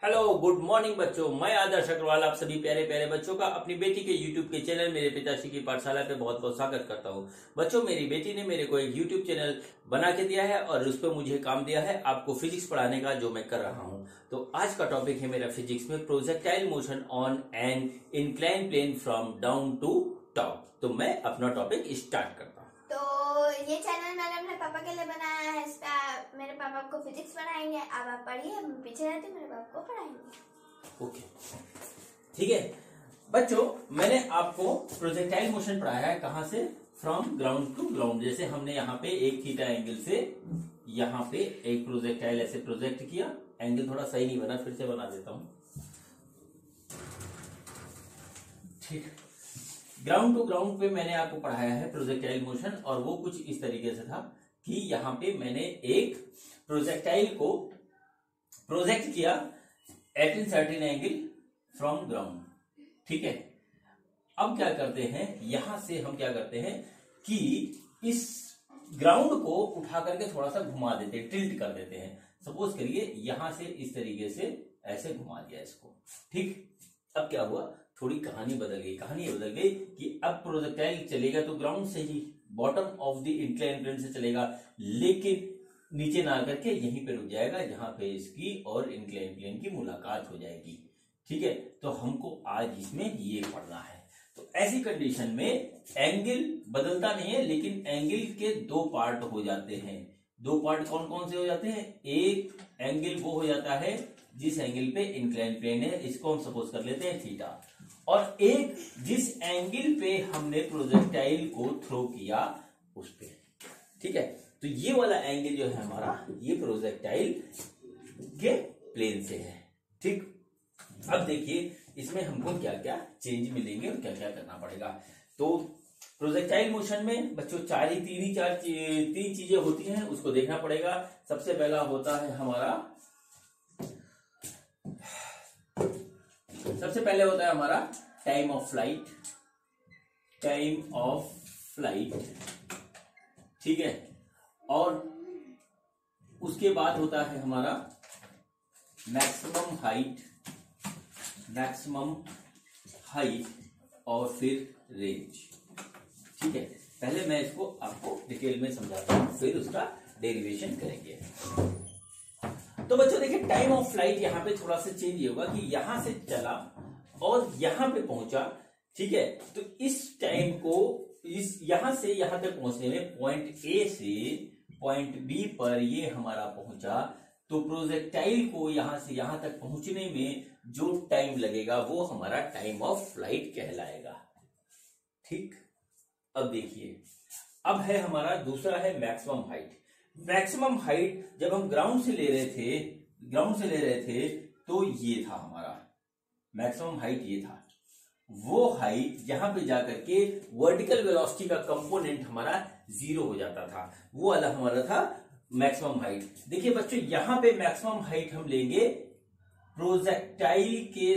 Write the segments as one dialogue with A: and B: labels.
A: Hello good morning बच्चों, मैं आदर्श अग्रवाल आप सभी प्यारे प्यारे बच्चों का अपनी बेटी के यूट्यूब के चैनल मेरे पिताश्री की पाठशाला पे बहुत बहुत स्वागत करता हूँ। बच्चों, मेरी बेटी ने मेरे को एक यूट्यूब चैनल बना के दिया है और उस पर मुझे काम दिया है आपको फिजिक्स पढ़ाने का, जो मैं कर रहा हूँ। तो आज का टॉपिक है मेरा फिजिक्स में projectile motion on an incline plane from down to top. तो मैं अपना टॉपिक स्टार्ट करता हूँ।
B: तो ये चैनल मैंने अपने पापा के लिए बनाया है। इस पे मेरे पापा को फिजिक्स पढ़ाएंगे। अब आप पढ़िए, हम पीछे रहते मेरे पापा को पढ़ाएंगे।
A: ओके, ठीक है बच्चों, मैंने आपको प्रोजेक्टाइल मोशन पढ़ाया है। कहां से? From ground to ground. जैसे हमने यहाँ पे एक थीटा एंगल से यहाँ पे एक प्रोजेक्टाइल ऐसे प्रोजेक्ट किया। एंगल थोड़ा सही नहीं बना, फिर से बना देता हूं। ठीक, ग्राउंड टू ग्राउंड पे मैंने आपको पढ़ाया है प्रोजेक्टाइल मोशन, और वो कुछ इस तरीके से था कि यहाँ पे मैंने एक प्रोजेक्टाइल को प्रोजेक्ट किया at in certain angle from ground. ठीक है, अब क्या करते हैं, यहां से हम क्या करते हैं कि इस ग्राउंड को उठा करके थोड़ा सा घुमा देते हैं, टिल्ट कर देते हैं। सपोज करिए यहां से इस तरीके से ऐसे घुमा दिया इसको। ठीक, अब क्या हुआ, थोड़ी कहानी बदल गई। कहानी बदल गई कि अब प्रोजेक्टाइल चलेगा तो ग्राउंड से ही, bottom of the incline plane से चलेगा, लेकिन नीचे ना करके यहीं पे रुक जाएगा, जहां पे इसकी और इंक्लाइन प्लेन की मुलाकात हो जाएगी। ठीक है, तो हमको आज इसमें ये पढ़ना है। तो ऐसी कंडीशन में एंगल बदलता नहीं है, लेकिन एंगल के दो पार्ट हो जाते हैं। दो पार्ट कौन कौन से हो जाते हैं? एक एंगल वो हो जाता है जिस एंगल पे इंक्लाइन प्लेन है, इसको हम सपोज कर लेते हैं थीटा, और एक जिस एंगल पे हमने प्रोजेक्टाइल को थ्रो किया उस पे। ठीक है, तो ये वाला एंगल जो है हमारा, ये प्रोजेक्टाइल के प्लेन से है। ठीक, अब देखिए इसमें हमको क्या क्या चेंज मिलेंगे और क्या क्या करना पड़ेगा। तो प्रोजेक्टाइल मोशन में बच्चों तीन चीजें होती हैं, उसको देखना पड़ेगा। सबसे पहला होता है हमारा टाइम ऑफ फ्लाइट। ठीक है, और उसके बाद होता है हमारा मैक्सिमम हाइट और फिर रेंज। ठीक है, पहले मैं इसको आपको डिटेल में समझाता हूं, फिर उसका डेरिवेशन करेंगे। तो बच्चों देखिए, टाइम ऑफ फ्लाइट यहां पे थोड़ा सा चेंज ये होगा कि यहां से चला और यहां पे पहुंचा। ठीक है, तो इस टाइम को यहां से यहां तक पहुंचने में पॉइंट ए से पॉइंट बी पर ये हमारा पहुंचा, तो प्रोजेक्टाइल को यहां से यहां तक पहुंचने में जो टाइम लगेगा वो हमारा टाइम ऑफ फ्लाइट कहलाएगा। ठीक, अब देखिए, अब है हमारा दूसरा है मैक्सिमम हाइट। मैक्सिमम हाइट जब हम ग्राउंड से ले रहे थे तो ये था हमारा मैक्सिमम हाइट, ये था वो हाइट जहां पे जाकर के वर्टिकल वेलोसिटी का कंपोनेंट हमारा 0 हो जाता था, वो वाला हमारा था मैक्सिमम हाइट। देखिए बच्चों, यहां पे मैक्सिमम हाइट हम लेंगे प्रोजेक्टाइल के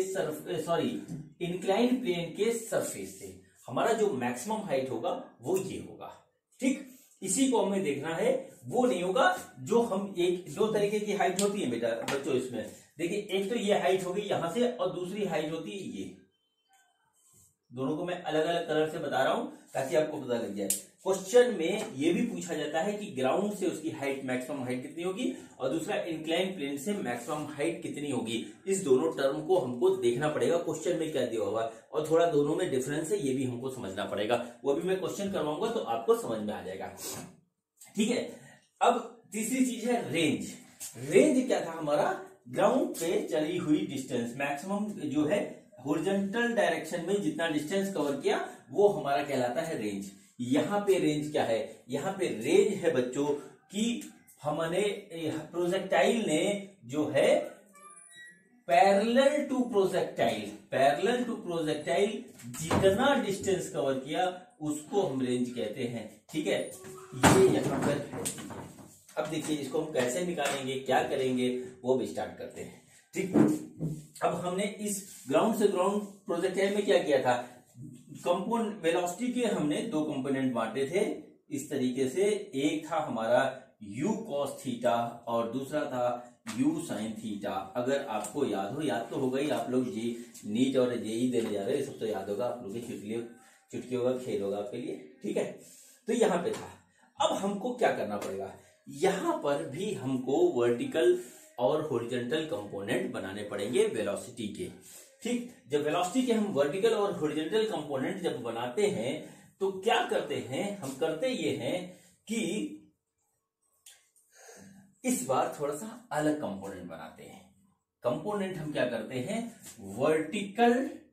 A: इंक्लाइन प्लेन के सरफेस से। हमारा जो मैक्सिमम हाइट होगा वो ये होगा। ठीक, इसी को हमें देखना है, वो नहीं होगा जो हम दो तरीके की हाइट होती है बेटा बच्चों इसमें। देखिए, एक तो ये हाइट होगी यहां से, और दूसरी हाइट होती है ये। दोनों को मैं अलग अलग कलर से बता रहा हूं ताकि आपको पता लग जाए। क्वेश्चन में ये भी पूछा जाता है कि ग्राउंड से उसकी हाइट, मैक्सिमम हाइट कितनी होगी, और दूसरा इंक्लाइन प्लेन से मैक्सिमम हाइट कितनी होगी। इस दोनों टर्म को हमको देखना पड़ेगा क्वेश्चन में क्या दिया होगा, और थोड़ा दोनों में डिफरेंस है ये भी हमको समझना पड़ेगा। वो भी मैं क्वेश्चन करवाऊंगा तो आपको समझ में आ जाएगा। ठीक है, अब तीसरी चीज है रेंज। रेंज क्या था हमारा? ग्राउंड पे चली हुई डिस्टेंस, मैक्सिमम जो है हॉरिजॉन्टल डायरेक्शन में जितना डिस्टेंस कवर किया वो हमारा कहलाता है रेंज। यहां पे रेंज क्या है? यहां पे रेंज है बच्चों कि हमने प्रोजेक्टाइल ने जो है पैरेलल टू प्रोजेक्टाइल जितना डिस्टेंस कवर किया उसको हम रेंज कहते हैं। ठीक है, ये यहां पर है। अब देखिए इसको हम कैसे निकालेंगे, क्या करेंगे, वो भी स्टार्ट करते हैं। ठीक, अब हमने इस ग्राउंड से ग्राउंड प्रोजेक्टाइल में क्या किया था, कंपोनेंट वेलोसिटी के हमने दो कंपोनेंट बांटे थे इस तरीके से। एक था हमारा u cos थीटा और दूसरा था u साइन थीटा। अगर आपको याद हो, याद तो होगा ही, आप लोग जी नीट और जेई देने जा रहे हैं, सब तो याद होगा आप लोग की, चुटकी होगा, खेल होगा आपके लिए, ठीक है। तो यहां पे था। अब हमको क्या करना पड़ेगा, यहां पर भी हमको वर्टिकल और हॉरिजॉन्टल कंपोनेंट बनाने पड़ेंगे वेलोसिटी के, ठीक। जब वेलोसिटी के हम वर्टिकल और हॉरिजॉन्टल कंपोनेंट जब बनाते हैं तो क्या करते हैं, हम करते ये हैं कि इस बार थोड़ा सा अलग कंपोनेंट बनाते हैं। कंपोनेंट हम क्या करते हैं, vertical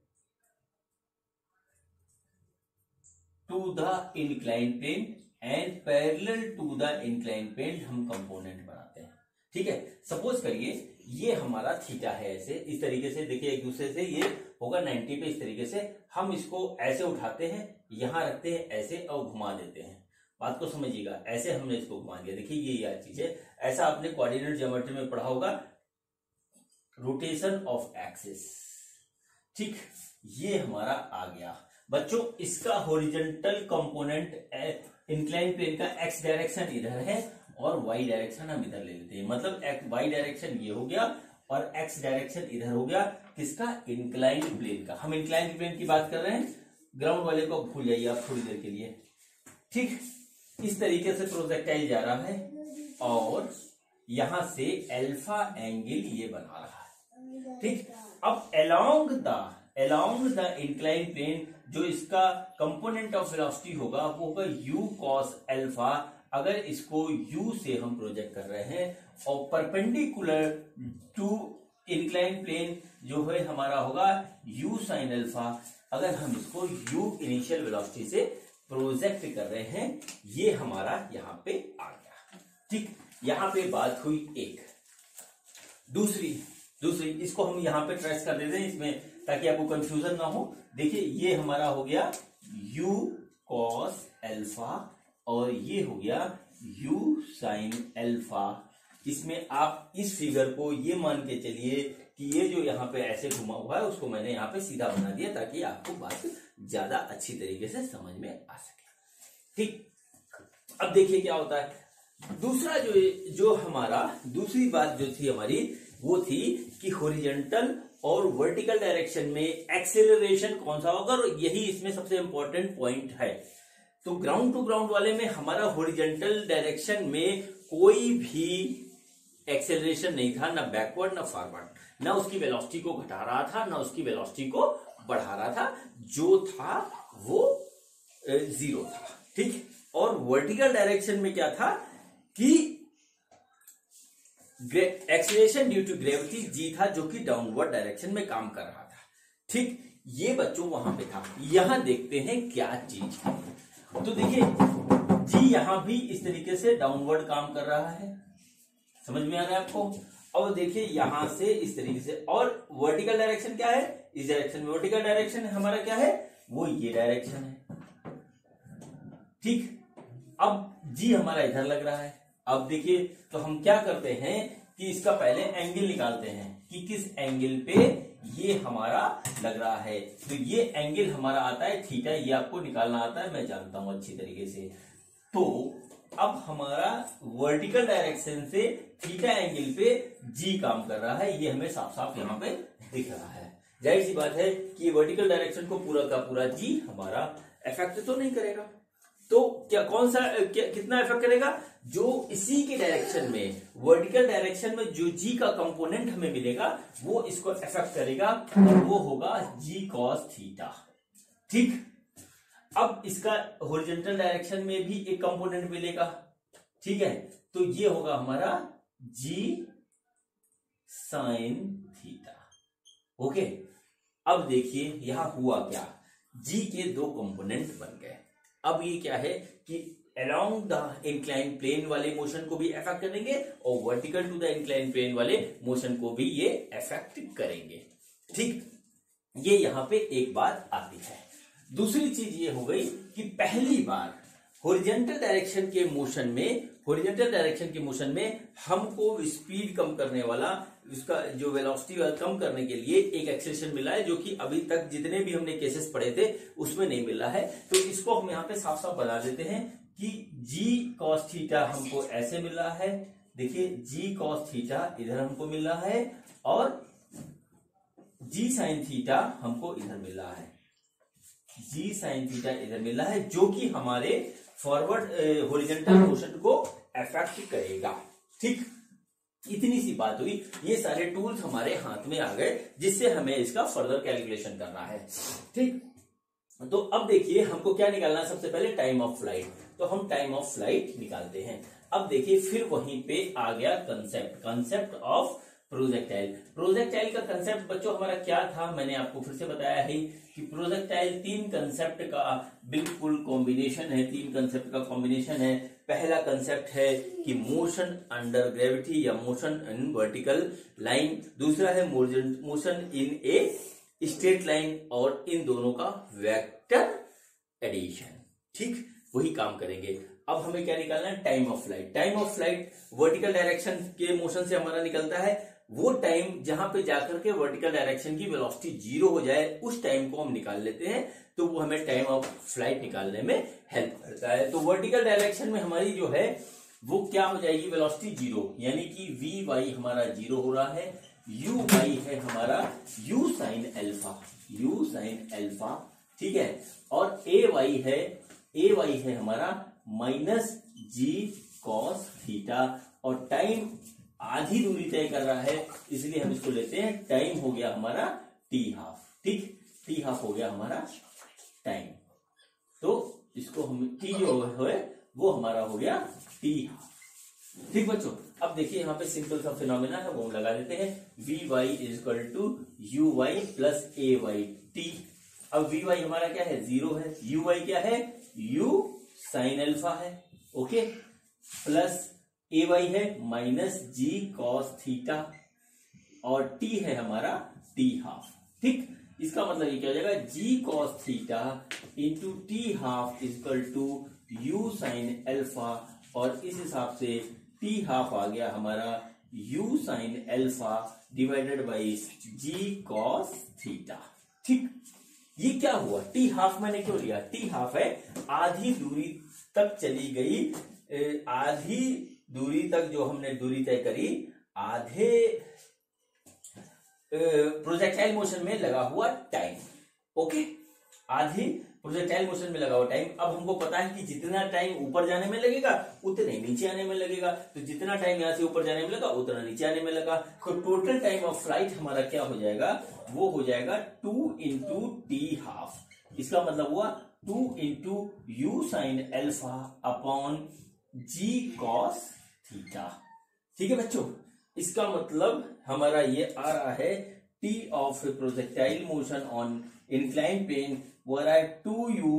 A: to the incline plane and parallel to the incline plane हम कंपोनेंट बनाते हैं, ठीक है। सपोज करिए ये हमारा थीटा है, ऐसे इस तरीके से देखिए, एक दूसरे से ये होगा 90 पे, इस तरीके से हम इसको ऐसे उठाते हैं, यहां रखते हैं ऐसे और घुमा देते हैं। बात को समझिएगा, ऐसे हमने इसको घुमा दिया, देखिए ये यार चीज है। ऐसा आपने कोऑर्डिनेट ज्योमेट्री में पढ़ा होगा, रोटेशन ऑफ एक्सिस, ठीक। ये हमारा आ गया बच्चों। इसका हॉरिजॉन्टल कंपोनेंट इंक्लाइन प्लेन का एक्स डायरेक्शन इधर है और वाई डायरेक्शन हम इधर ले लेते हैं, मतलब वाई डायरेक्शन ये हो गया और एक्स डायरेक्शन इधर हो गया, किसका, इंक्लाइन प्लेन का। हम इंक्लाइन प्लेन की बात कर रहे हैं, ग्राउंड वाले को भूल जाइए आप थोड़ी देर के लिए, ठीक। इस तरीके से प्रोजेक्टाइल जा रहा है और यहां से अल्फा एंगल ये बना रहा है, ठीक। अब अलोंग द इंक्लाइन प्लेन जो इसका कंपोनेंट ऑफ वेलोसिटी होगा वो होगा u cos अल्फा। अगर इसको u से हम प्रोजेक्ट कर रहे हैं और परपेंडिकुलर टू इंक्लाइन प्लेन जो है हमारा होगा u sin अल्फा। अगर हम इसको u इनिशियल वेलोसिटी से प्रोजेक्ट कर रहे हैं, ये हमारा यहां पे आ गया, ठीक। यहां पे बात हुई एक। दूसरी इसको हम यहां पे ट्रेस कर देते हैं इसमें, ताकि आपको कंफ्यूजन ना हो। देखिए ये हमारा हो गया u cos अल्फा और ये हो गया u sin अल्फा। इसमें आप इस फिगर को ये मान के चलिए कि ये जो यहाँ पे ऐसे घुमा हुआ है उसको मैंने यहाँ पे सीधा बना दिया, ताकि आपको बात ज्यादा अच्छी तरीके से समझ में आ सके, ठीक। अब देखिए क्या होता है, दूसरा जो हमारा दूसरी बात जो थी हमारी वो थी कि हॉरिजॉन्टल और वर्टिकल डायरेक्शन में एक्सेलरेशन कौन सा होगा, और यही इसमें सबसे इंपॉर्टेंट पॉइंट है। तो ग्राउंड टू ग्राउंड वाले में हमारा हॉरिजॉन्टल डायरेक्शन में कोई भी एक्सेलरेशन नहीं था, ना बैकवर्ड ना फॉरवर्ड, ना उसकी वेलोसिटी को घटा रहा था ना उसकी वेलोसिटी को बढ़ा रहा था, जो था वो 0 था, ठीक। और वर्टिकल डायरेक्शन में क्या था कि acceleration due to gravity g था, जो कि डाउनवर्ड डायरेक्शन में काम कर रहा था, ठीक। ये बच्चों वहां पे था। यहां देखते हैं क्या चीज, तो देखिए जी यहां भी इस तरीके से डाउनवर्ड काम कर रहा है, समझ में आ रहा है आपको। अब देखिए यहां से इस तरीके से, और वर्टिकल डायरेक्शन क्या है, इस डायरेक्शन में वर्टिकल डायरेक्शन हमारा क्या है, वो ये डायरेक्शन है, ठीक। अब जी हमारा इधर लग रहा है। अब देखिए तो हम क्या करते हैं कि इसका पहले एंगल निकालते हैं कि किस एंगल पे ये हमारा लग रहा है। तो ये एंगल हमारा आता है थीटा, ये आपको निकालना आता है, मैं जानता हूं अच्छी तरीके से। तो अब हमारा वर्टिकल डायरेक्शन से थीटा एंगल पे जी काम कर रहा है, ये हमें साफ साफ यहाँ पे दिख रहा है। जाहिर सी बात है कि वर्टिकल डायरेक्शन को पूरा का पूरा जी हमारा इफेक्ट तो नहीं करेगा, तो क्या कौन सा कितना इफेक्ट करेगा, जो इसी के डायरेक्शन में वर्टिकल डायरेक्शन में जो जी का कंपोनेंट हमें मिलेगा वो इसको इफेक्ट करेगा, और वो होगा जी कॉस थीटा, ठीक। अब इसका हॉरिजॉन्टल डायरेक्शन में भी एक कंपोनेंट मिलेगा, ठीक है, तो ये होगा हमारा जी साइन थीटा, ओके। अब देखिए यहां हुआ क्या, जी के दो कंपोनेंट बन गए। अब ये क्या है कि अलोंग द इंक्लाइन प्लेन वाले मोशन को भी इफेक्ट करेंगे और vertical to the incline plane वाले मोशन को भी ये इफेक्ट करेंगे, ठीक। ये यहां पे एक बात आती है। दूसरी चीज ये हो गई कि पहली बार हॉरिजॉन्टल डायरेक्शन के मोशन में हमको स्पीड कम करने वाला, उसका जो वेलोसिटी कम करने के लिए एक एक्सेलरेशन मिला है, जो कि अभी तक जितने भी हमने केसेस पढ़े थे उसमें नहीं मिला है। तो इसको हम यहाँ पे साफ साफ बता देते हैं कि जी कॉस थीटा हमको ऐसे मिल रहा है, देखिए जी कॉस थीटा इधर हमको मिल रहा है और जी साइन थीटा हमको इधर मिल रहा है, जी साइन थीटा इधर मिल रहा है, जो कि हमारे फॉरवर्ड हॉरिजॉन्टल मोशन को अफेक्ट करेगा। ठीक, इतनी सी बात हुई। ये सारे टूल्स हमारे हाथ में आ गए जिससे हमें इसका फर्दर कैलकुलेशन करना है। ठीक, तो अब देखिए हमको क्या निकालना है, सबसे पहले टाइम ऑफ फ्लाइट। तो हम टाइम ऑफ फ्लाइट निकालते हैं। अब देखिए फिर वहीं पे आ गया कंसेप्ट ऑफ प्रोजेक्टाइल। प्रोजेक्टाइल का कंसेप्ट बच्चों हमारा क्या था, मैंने आपको फिर से बताया है कि प्रोजेक्टाइल तीन कंसेप्ट का बिल्कुल कॉम्बिनेशन है, तीन कंसेप्ट का कॉम्बिनेशन है। पहला कंसेप्ट है कि मोशन अंडर ग्रेविटी या मोशन इन वर्टिकल लाइन, दूसरा है motion in a straight line, और इन दोनों का वेक्टर एडिशन। ठीक, वही काम करेंगे। अब हमें क्या निकालना है, time of flight. Time of flight vertical direction के मोशन से हमारा निकलता है। वो टाइम जहां पे जाकर के वर्टिकल डायरेक्शन की वेलोसिटी 0 हो जाए, उस टाइम को हम निकाल लेते हैं, तो वो हमें टाइम ऑफ फ्लाइट निकालने में हेल्प करता है। तो वर्टिकल डायरेक्शन में हमारी जो है वो क्या हो जाएगी, वेलोसिटी 0, यानी कि वी वाई हमारा 0 हो रहा है, यू वाई है हमारा यू साइन एल्फा, ठीक है, और ए वाई है हमारा माइनस जी कॉस थीटा, और टाइम आधी दूरी तय कर रहा है, इसलिए हम इसको लेते हैं टाइम हो गया हमारा टी हाफ। ठीक, टी हाफ हो गया हमारा टाइम, तो इसको हम टी जो है वो हमारा हो गया टी हाफ। ठीक बच्चों, अब देखिए यहाँ पे सिंपल सा फिनोमेना है, वो हम लगा देते हैं, v y is equal to u y plus a y t. अब वी वाई हमारा क्या है, 0 है, यू वाई क्या है, यू साइन अल्फा है, ओके, प्लस ए वाई है माइनस जी कॉस थीटा, और टी है हमारा टी हाफ। ठीक, इसका मतलब ये क्या हो जाएगा, g cos theta into t half equal to u sine alpha, और इस हिसाब से टी हाफ आ गया हमारा u sine alpha divided by g cos theta. ठीक, ये क्या हुआ, टी हाफ मैंने क्यों लिया, टी हाफ है आधी दूरी तक चली गई, आधी दूरी तक जो हमने दूरी तय करी, आधे प्रोजेक्टाइल मोशन में लगा हुआ टाइम, ओके, आधी प्रोजेक्टाइल मोशन में लगा हुआ टाइम। अब हमको पता है कि जितना टाइम ऊपर जाने में लगेगा उतने नीचे आने में लगेगा, तो जितना टाइम यहां से ऊपर जाने में लगा उतना नीचे आने में लगा, तो टोटल टाइम ऑफ फ्लाइट हमारा क्या हो जाएगा, वो हो जाएगा 2 इंटू टी हाफ। इसका मतलब हुआ 2 into u sine alpha upon g cos theta. ठीक है बच्चों, इसका मतलब हमारा ये आ रहा है t of projectile motion on incline plane वो आ रहा है 2u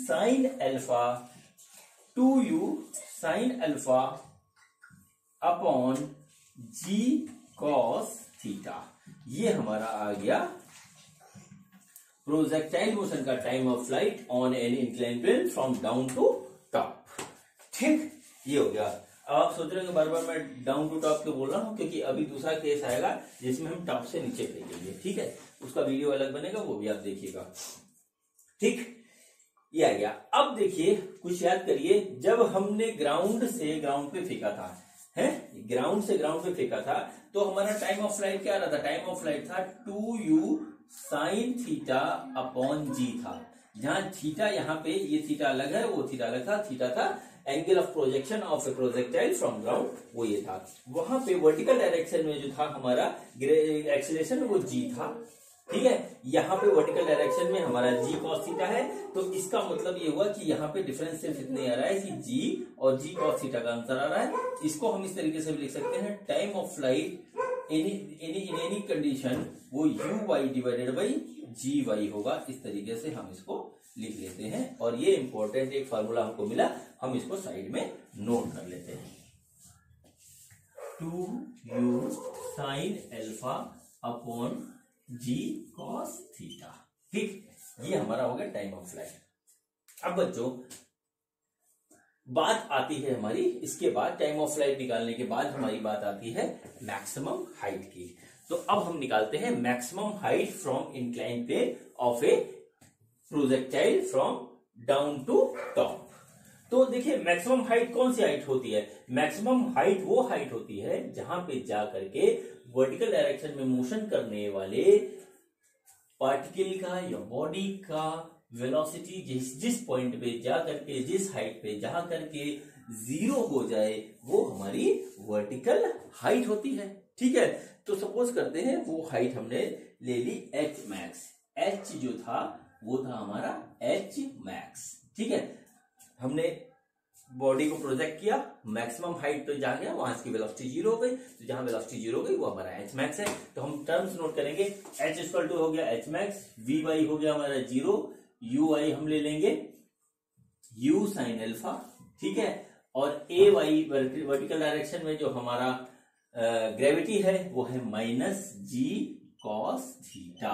A: sine alpha upon g cos theta. ये हमारा आ गया प्रोजेक्टाइल मोशन का time of flight on an incline plane from down to top. ठीक, ये हो गया। अब आप सोच रहे हैं बार बार मैं डाउन टू टॉप क्यों बोल रहा हूं, क्योंकि अभी दूसरा केस आएगा जिसमें हम टॉप से नीचे फेंकेंगे। ठीक है, उसका वीडियो अलग बनेगा, वो भी आप देखिएगा। ठीक, ये आ गया। अब देखिए कुछ याद करिए, जब हमने ग्राउंड से ग्राउंड पे फेंका था, है ग्राउंड से ग्राउंड पे फेंका था, तो हमारा टाइम ऑफ फ्लाइट क्या आ रहा था, टाइम ऑफ फ्लाइट था 2u साइन थीटा अपॉन जी था, जहां थीटा यहाँ पे, ये थीटा अलग है, वो थीटा अलग था, थीटा था angle of projection of a projectile from ground, वो ये था। वहां पे वर्टिकल डायरेक्शन में जो था हमारा एक्सीलरेशन वो जी था। ठीक है, यहाँ पे वर्टिकल डायरेक्शन में हमारा जी कॉस थीटा है, तो इसका मतलब ये हुआ कि यहाँ पे डिफरेंस सिर्फ इतने आ रहा है कि जी और जी कॉस थीटा का अंतर आ रहा है। इसको हम इस तरीके से भी लिख सकते हैं, time of flight in any condition वो u y divided by g y होगा। इस तरीके से हम इसको लिख लेते हैं, और ये इंपॉर्टेंट एक फार्मूला हमको मिला, हम इसको साइड में नोट कर लेते हैं। 2u sine alpha upon g cos theta. ठीक, ये हमारा हो गया टाइम ऑफ फ्लाइट। अब बच्चों बात आती है हमारी, इसके बाद टाइम ऑफ फ्लाइट निकालने के बाद हमारी बात आती है मैक्सिमम हाइट की। तो अब हम निकालते हैं maximum height from incline plane of a projectile from down to top. तो देखिए मैक्सिमम हाइट कौन सी हाइट होती है? मैक्सिमम हाइट वो हाइट होती है जहां पे जा करके वर्टिकल डायरेक्शन में मोशन करने वाले पार्टिकल का या बॉडी का वेलोसिटी जिस पॉइंट पे जा करके, जिस हाइट पे जा करके जीरो हो जाए, वो हमारी वर्टिकल हाइट होती है। ठीक है, तो सपोज करते हैं वो हाइट हमने ले ली एच मैक्स। एच जो था वो था हमारा एच मैक्स। ठीक है, हमने बॉडी को प्रोजेक्ट किया, मैक्सिमम हाइट तो जा गया, वहां की वेलोसिटी जीरो हो गई, तो जहां वेलोसिटी जीरो हो गई वो हमारा एच मैक्स है। तो हम टर्म्स नोट करेंगे, एच इक्वल टू हो गया एच मैक्स, वी वाई हो गया हमारा जीरो, यू वाई हम ले लेंगे यू साइन अल्फा। ठीक है, और ए वाई वर्टिकल डायरेक्शन में जो हमारा ग्रेविटी है वो है माइनस जी कॉस थीटा।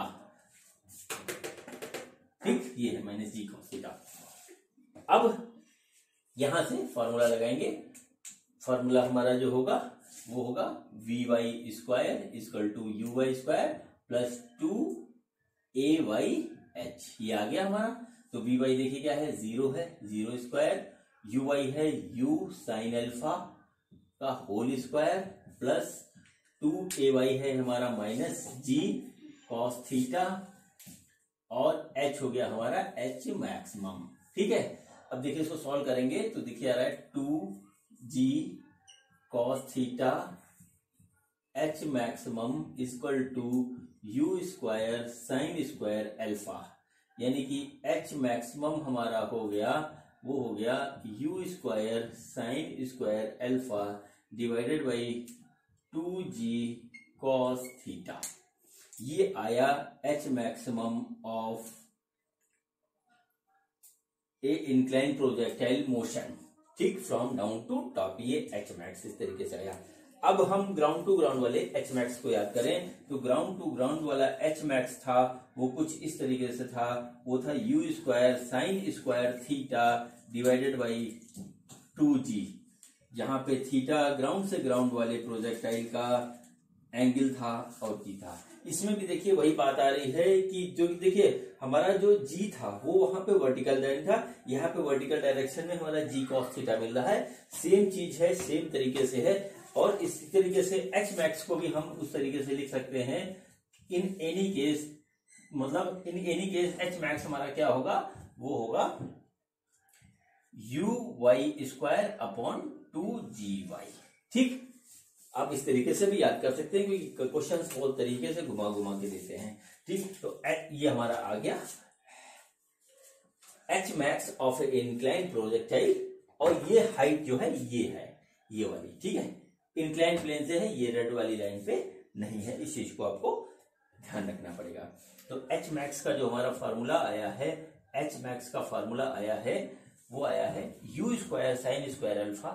A: ठीक, ये है माइनस जी कॉस थीटा। अब यहां से फॉर्मूला लगाएंगे, फॉर्मूला हमारा जो होगा वो होगा v y square equal to u y square plus 2 AYH। ये आ गया हमारा। तो वी वाई देखिए क्या है, जीरो है, जीरो स्क्वायर, यू वाई है यू साइन अल्फा का होल स्क्वायर प्लस 2AY है हमारा माइनस जी कॉस थीटा, और H हो गया हमारा H मैक्सिमम। ठीक है, अब देखिए इसको सॉल्व करेंगे तो देखिए आ रहा है 2G cos theta H maximum equal to u square sine square alpha, यानी कि H मैक्सिमम हमारा हो गया, वो हो गया u square sine square alpha divided by 2G cos theta. ये आया H maximum of a incline projectile motion. ठीक, फ्रॉम डाउन टू टॉप, ये एच मैक्स इस तरीके से आया। अब हम ग्राउंड टू ग्राउंड वाले एच मैक्स को याद करें तो ग्राउंड टू ग्राउंड वाला एच मैक्स था वो कुछ इस तरीके से था, वो था u square sine square theta divided by 2G, जहां पे थीटा ग्राउंड से ग्राउंड वाले प्रोजेक्टाइल का एंगल था और जी था। इसमें भी देखिए वही बात आ रही है कि जो देखिए हमारा जो जी था वो वहां पे वर्टिकल डायरेक्शन था, यहाँ पे वर्टिकल डायरेक्शन में हमारा जी कॉस थीटा मिल रहा है। सेम चीज है, सेम तरीके से है, और इस तरीके से एच मैक्स को भी हम उस तरीके से लिख सकते हैं। इन एनी केस, मतलब in any case h max हमारा क्या होगा, वो होगा you y square upon 2GY। ठीक, आप इस तरीके से भी याद कर सकते हैं क्योंकि क्वेश्चन बहुत तरीके से घुमा घुमा के देते हैं। ठीक, तो ये हमारा आ गया h max of a incline projectile, और ये हाइट जो है ये वाली। ठीक है, इंक्लाइन प्लेन से है, ये रेड वाली लाइन पे नहीं है, इस चीज को आपको ध्यान रखना पड़ेगा। तो एच मैक्स का जो हमारा फॉर्मूला आया है, एच मैक्स का फॉर्मूला आया है वो आया है u square sine square alpha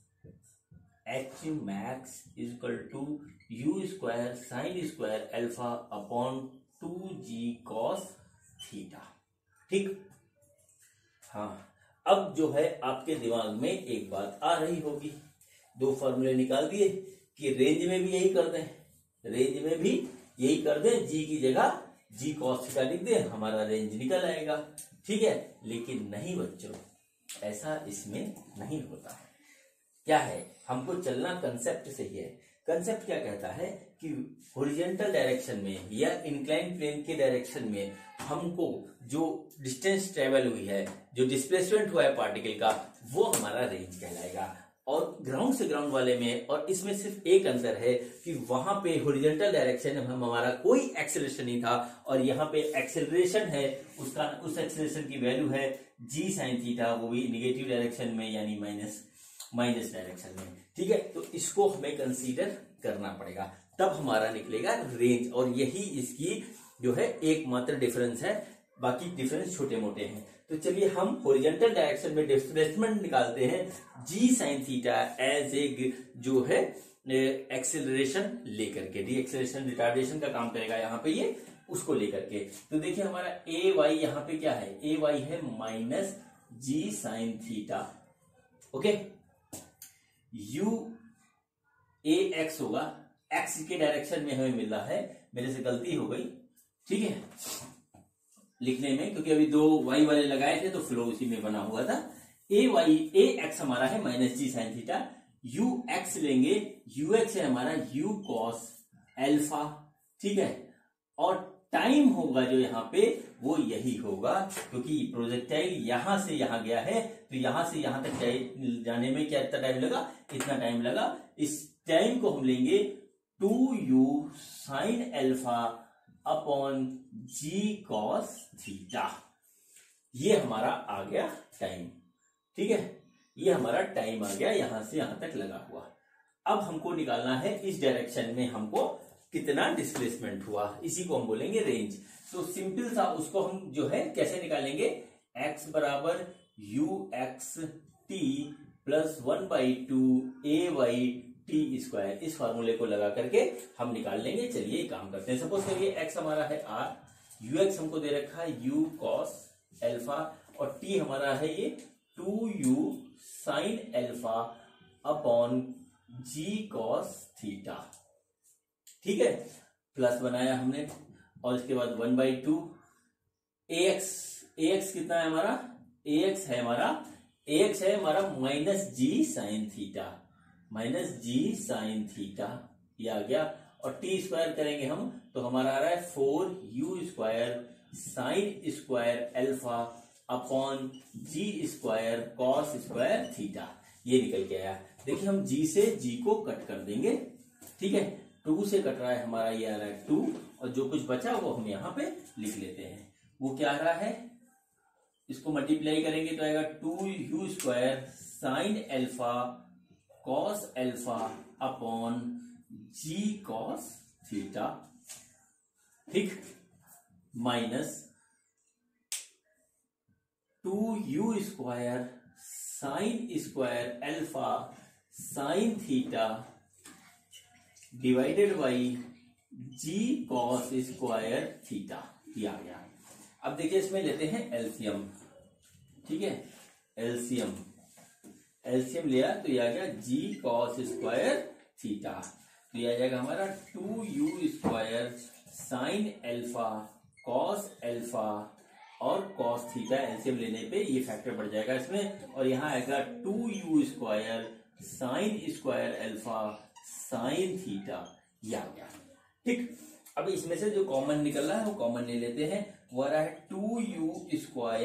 A: h max equal to u square sine square alpha upon 2G cos theta. ठीक, हाँ, अब जो है आपके दिमाग में एक बात आ रही होगी, दो फॉर्मूले निकाल दिए कि रेंज में भी यही कर दें, रेंज में भी यही कर दें, जी की जगह जी कॉस थीटा लिख दें, हमारा रेंज निकल आएगा। ठीक है, लेकिन नहीं बच्चों, ऐसा इसमें नहीं होता है। क्या है, हमको चलना कंसेप्ट से ही है। कंसेप्ट क्या कहता है कि हॉरिजॉन्टल डायरेक्शन में या इंक्लाइन प्लेन के डायरेक्शन में हमको जो डिस्टेंस ट्रेवल हुई है, जो डिस्प्लेसमेंट हुआ है पार्टिकल का, वो हमारा रेंज कहलाएगा। और ग्राउंड से ग्राउंड वाले में, और इसमें सिर्फ एक अंतर है कि वहां पे हॉरिजॉन्टल डायरेक्शन में हमारा कोई एक्सेलरेशन नहीं था, और यहाँ पे एक्सेलरेशन है, उस एक्सेलरेशन की वैल्यू है जी साइन थीटा, वो भी निगेटिव डायरेक्शन में यानी माइनस डायरेक्शन में। ठीक है, तो इसको हमें कंसीडर करना पड़ेगा, तब हमारा निकलेगा रेंज। और यही इसकी जो है एकमात्र डिफरेंस है, बाकी डिफरेंस छोटे मोटे हैं। तो चलिए हम हॉरिजॉन्टल डायरेक्शन में डिस्प्लेसमेंट निकालते हैं g sine theta as a जो है एक्सेलरेशन लेकर के, डी एक्सेलरेशन रिटार्डेशन का काम करेगा यहाँ पे ये, उसको लेकर के। तो देखिए हमारा ए वाई यहाँ पे क्या है, ए वाई है minus g sine theta. Okay, u a x होगा, एक्स के डायरेक्शन में हमें मिल रहा है, मेरे से गलती हो गई, ठीक है लिखने में, क्योंकि अभी दो वाई वाले लगाए थे तो फ्लो उसी में बना हुआ था। ए एक्स हमारा है minus g sine theta, u x लेंगे, यू एक्स है हमारा यू कॉस एल्फा, ठीक है। और टाइम होगा जो यहाँ पे वो यही होगा, क्योंकि प्रोजेक्टाइल यहां से यहां गया है, तो यहां से यहां तक जाने में क्या इतना टाइम लगा, इतना टाइम लगा। इस टाइम को हम लेंगे 2u sine alpha upon g cos theta, ये हमारा आ गया टाइम, ठीक है। ये हमारा टाइम आ गया यहां से यहां तक लगा हुआ। अब हमको निकालना है इस डायरेक्शन में हमको कितना डिस्प्लेसमेंट हुआ, इसी को हम बोलेंगे रेंज। तो सिंपल सा उसको हम जो है कैसे निकालेंगे, x बराबर u x t plus 1/2 a y t square, इस फॉर्मूले को लगा करके हम निकाल लेंगे। चलिए काम करते हैं। सपोज करिए x हमारा है r, यू एक्स हमको दे रखा है यू कॉस एल्फा, और t हमारा है ये 2u sine alpha upon g cos theta, ठीक है। प्लस बनाया हमने, और इसके बाद 1/2 ax कितना है हमारा, ax है हमारा minus g sine theta, minus g sine theta, ये आ गया। और टी स्क्वायर करेंगे हम तो हमारा आ रहा है 4u square sine square alpha upon g square cos square theta, ये निकल के आया। देखिए हम जी से जी को कट कर देंगे, ठीक है। 2 से कट रहा है हमारा, ये आ रहा है 2, और जो कुछ बचा वो हम यहाँ पे लिख लेते हैं। वो क्या आ रहा है, इसको मल्टीप्लाई करेंगे तो आएगा 2u square sine alpha cos alpha upon g cos theta, ठीक, minus 2u square sine square alpha sine theta divided by g cos square theta, ये आ गया। अब देखिए इसमें लेते हैं एलसीएम, ठीक है। एलसीएम लिया तो ये आ गया जी कॉस स्क्वायर थीटा, तो ये आ जाएगा हमारा 2u square sine alpha cos alpha और कॉस थीटा, एलसीएम लेने पे ये फैक्टर बढ़ जाएगा इसमें, और यहाँ आएगा 2u square sine square alpha sine theta, ये आ गया, ठीक। अब इसमें से जो कॉमन निकल रहा है वो कॉमन ले लेते हैं, वो आ रहा है 2u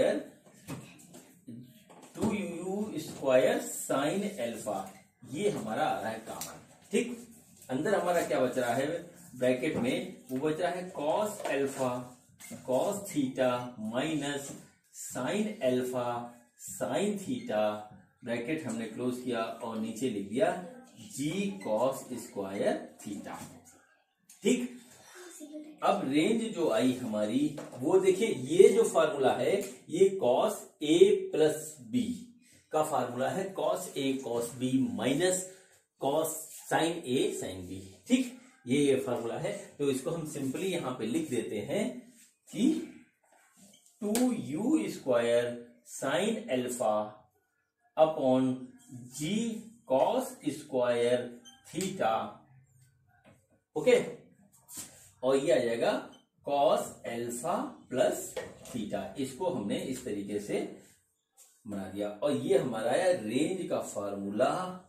A: स्क्वायर साइन एल्फा, ये हमारा आ रहा है कॉमन, ठीक। अंदर हमारा क्या बच रहा है ब्रैकेट में, वो बच रहा है cos alpha cos theta minus sine alpha sine theta, bracket हमने क्लोज किया और नीचे लिख दिया जी कॉस स्क्वायर थीटा, ठीक। अब रेंज जो आई हमारी वो देखिए, ये जो फार्मूला है ये कॉस ए प्लस बी का फार्मूला है, cos a cos b minus cos sine a sine b, ठीक, ये फार्मूला है। तो इसको हम सिंपली यहां पे लिख देते हैं कि 2u square sine alpha upon g cos square theta, okay, और ये आ जाएगा कॉस एल्फा प्लस थीटा, इसको हमने इस तरीके से बना दिया। और ये हमारा है रेंज का फार्मूला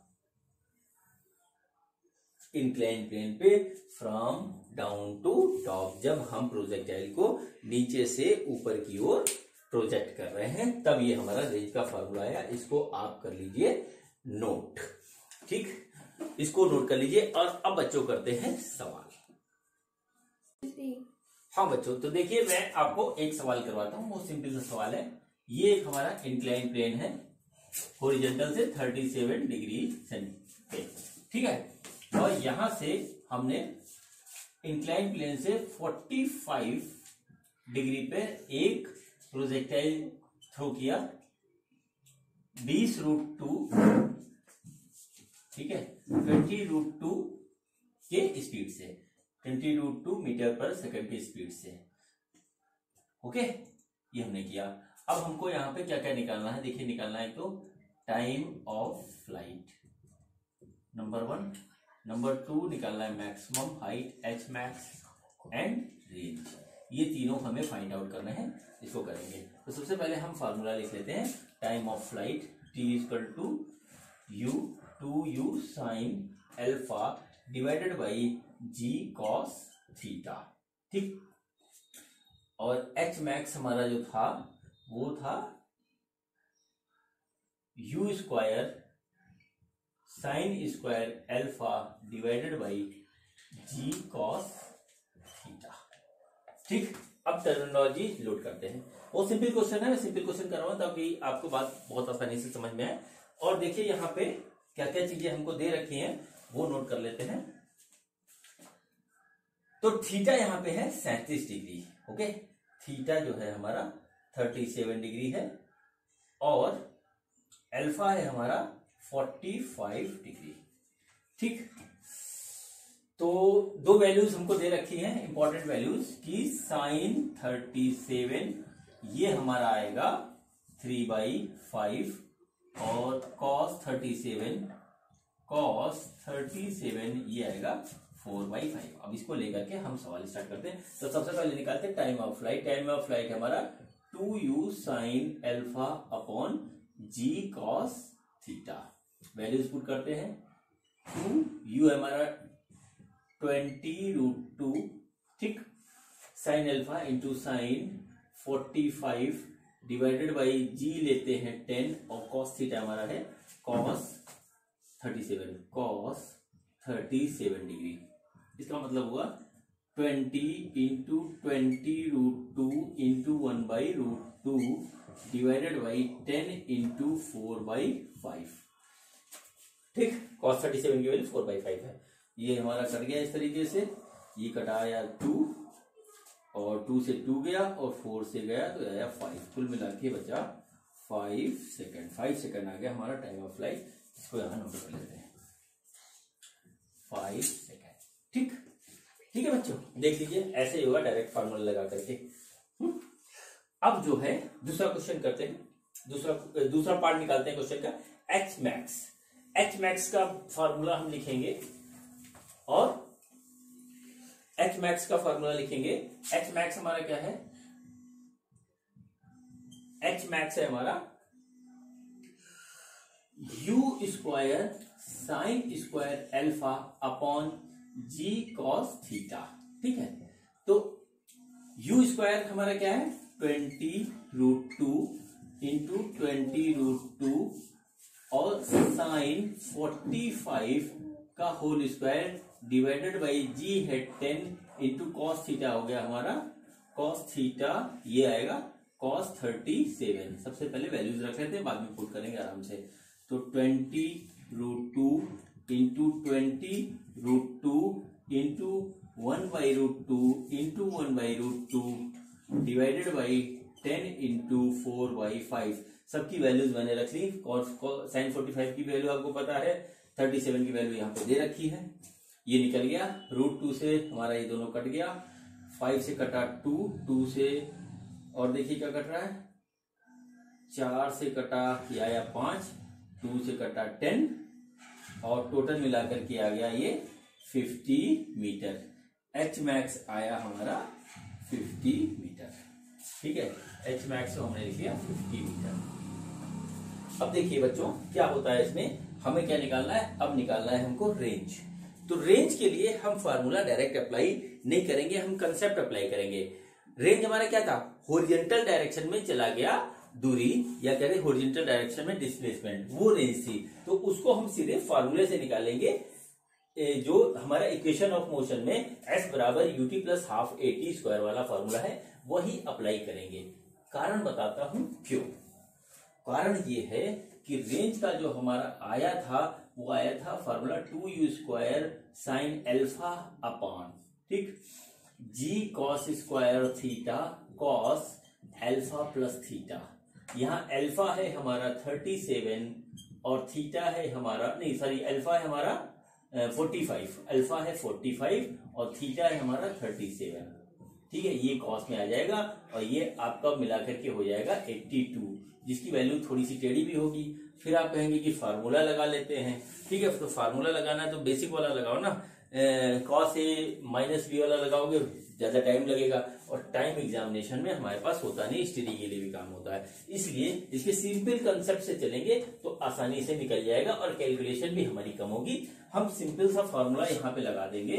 A: इंक्लाइन प्लेन पे फ्रॉम डाउन टू टॉप, जब हम प्रोजेक्टाइल को नीचे से ऊपर की ओर प्रोजेक्ट कर रहे हैं तब ये हमारा रेंज का फार्मूला आया। इसको आप कर लीजिए नोट, ठीक, इसको नोट कर लीजिए। और अब बच्चों करते हैं सवाल। हाँ बच्चों, तो देखिए मैं आपको एक सवाल करवाता हूँ, बहुत सिंपल सा सवाल है। ये एक हमारा इंक्लाइन प्लेन है, हॉरिजॉन्टल से 37 डिग्री पे, ठीक है। और यहां से हमने इंक्लाइन प्लेन से 45 डिग्री पे एक प्रोजेक्टाइल थ्रो किया 20√2, ठीक है, 20√2 के स्पीड से, 20√2 मीटर पर सेकंड की स्पीड से, ओके, ये हमने किया। अब हमको यहाँ पे क्या क्या निकालना है, देखिए निकालना है तो time of flight number 1, number 2 निकालना है maximum height h max and range, ये तीनों हमें फाइंड आउट करना है, इसको करेंगे। तो सबसे पहले हम फार्मूला लिख लेते हैं time of flight, t equal to u 2u sine alpha divided by g cos theta, ठीक। और एच मैक्स हमारा जो था वो था u square sine square alpha divided by g cos theta, ठीक। अब टर्मिनोलॉजी लोड करते हैं। वो सिंपल क्वेश्चन है, मैं सिंपल क्वेश्चन कर रहा हूं ताकि आपको बात बहुत आसानी से समझ में आए। और देखिए यहाँ पे क्या क्या चीजें हमको दे रखी हैं वो नोट कर लेते हैं। तो थीटा यहाँ पे है 37 डिग्री, ओके। थीटा जो है हमारा 37 डिग्री है और अल्फा है हमारा 45 डिग्री, ठीक। तो दो वैल्यूज हमको दे रखी हैं इंपॉर्टेंट वैल्यूज की साइन 37 ये हमारा आएगा 3/5 और कॉस 37 ये आएगा 4/5। अब इसको लेकर के हम सवाल स्टार्ट करते हैं। तो सबसे पहले निकालते हैं time of flight. Time of flight हमारा 2u sine alpha upon g cos theta. Values put करते हैं। 2u हमारा 20√2, ठीक। Sine alpha into sine 45 divided by g लेते हैं 10 और कॉस थीटा हमारा है कॉस 37 डिग्री। इसका मतलब हुआ 20 into 20√2 into 1/√2 divided by 10 into 4/5, ठीक। कॉस 37 की वैल्यू 4/5 है। ये हमारा कट गया इस तरीके से, ये कटाया 2 और 2 से 2 गया और 4 से गया तो आया 5, कुल मिला के बचा 5 सेकंड। 5 सेकंड आ गया हमारा टाइम ऑफ फ्लाइट। इसको यहां नोट कर लेते हैं 5 सेकंड, ठीक। ठीक है बच्चों, देख लीजिए ऐसे ही होगा डायरेक्ट फार्मूला लगा करके। अब जो है दूसरा क्वेश्चन करते हैं। दूसरा पार्ट निकालते हैं क्वेश्चन का। एच मैक्स का फार्मूला हम लिखेंगे और एच मैक्स का फार्मूला लिखेंगे। एच मैक्स हमारा क्या है? एच मैक्स है हमारा u square sine square alpha upon g cos theta, ठीक है। तो यू स्क्वायर हमारा क्या है? 20√2 इंटू 20√2 और साइन 45 का whole square divided by g है 10 इंटू कॉस थीटा हो गया हमारा कॉस थीटा, ये आएगा कॉस 37। सबसे पहले वैल्यूज रख लेते हैं, बाद में पुट करेंगे आराम से। तो 20√2 into 20√2 into 1/√2 into 1/√2 divided by 10 into 4/5। सबकी वैल्यूज मैंने रख ली। साइन 45 की वैल्यू आपको पता है, 37 की वैल्यू यहाँ पे दे रखी है। ये निकल गया, √2 से हमारा ये दोनों कट गया, 5 से कटा 2 से, और देखिए क्या कट रहा है, 4 से कटा ये आया 5, 2 से कटा 10 और टोटल मिलाकर के आ गया ये 50 मीटर। एच मैक्स आया हमारा 50 मीटर, ठीक है। एच मैक्स को हमने लिख लिया 50 मीटर। अब देखिए बच्चों क्या होता है इसमें, हमें क्या निकालना है? अब निकालना है हमको रेंज। तो रेंज के लिए हम फार्मूला डायरेक्ट अप्लाई नहीं करेंगे, हम कंसेप्ट अप्लाई करेंगे। रेंज हमारा क्या था? हॉरिजॉन्टल डायरेक्शन में चला गया दूरी, या कह रहे हॉरिजॉन्टल डायरेक्शन में डिस्प्लेसमेंट, वो रेंज थी। तो उसको हम सीधे फार्मूले से निकालेंगे। जो हमारा इक्वेशन ऑफ मोशन में s बराबर ut plus half at square वाला फार्मूला है वही अप्लाई करेंगे। कारण बताता हूं क्यों। कारण ये है कि रेंज का जो हमारा आया था वो आया था formula 2u square sine alpha upon, ठीक, g cos square theta cos alpha plus theta. यहाँ अल्फा है हमारा 37 और थीटा है हमारा, नहीं सॉरी, अल्फा है हमारा 45, अल्फा है 45 और थीटा है हमारा 37, ठीक है। ये कॉस में आ जाएगा और ये आपका मिलाकर के हो जाएगा 82, जिसकी वैल्यू थोड़ी सी टेढ़ी भी होगी। फिर आप कहेंगे कि फार्मूला लगा लेते हैं, ठीक है। तो फार्मूला लगाना है तो बेसिक वाला लगाओ ना, कॉस ए माइनस बी वाला लगाओगे ज्यादा टाइम लगेगा, और टाइम एग्जामिनेशन में हमारे पास होता नहीं, स्टडी के लिए भी काम होता है। इसलिए इसके सिंपल कंसेप्ट से चलेंगे तो आसानी से निकल जाएगा और कैलकुलेशन भी हमारी कम होगी। हम सिंपल सा फॉर्मूला यहां पे लगा देंगे,